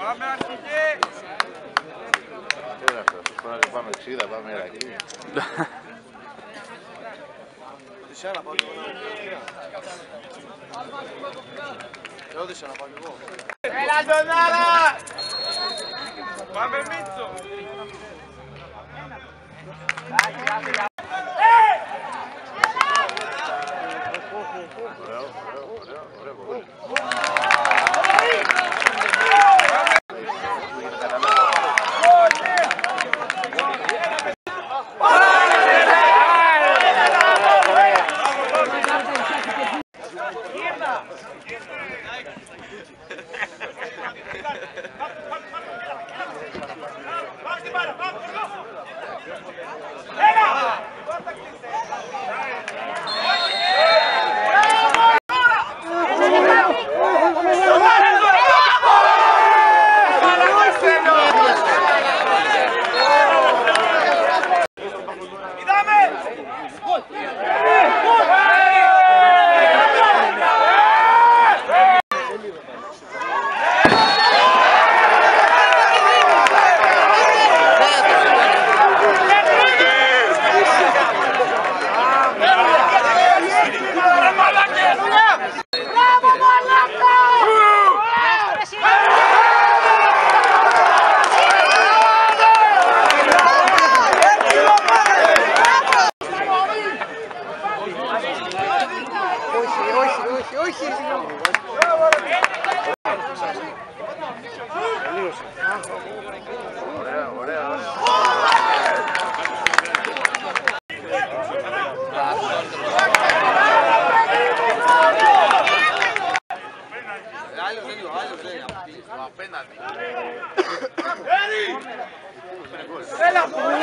Πάμε αρχηγέ! Έλα αυτό, πάμε ξύδα, πάμε Ηρακλή. Οδυσσέα να πάω κι εγώ. Οδυσσέα να πάω κι εγώ. Έλα τον άλλα! Πάμε Μίτσο! Απέναντι.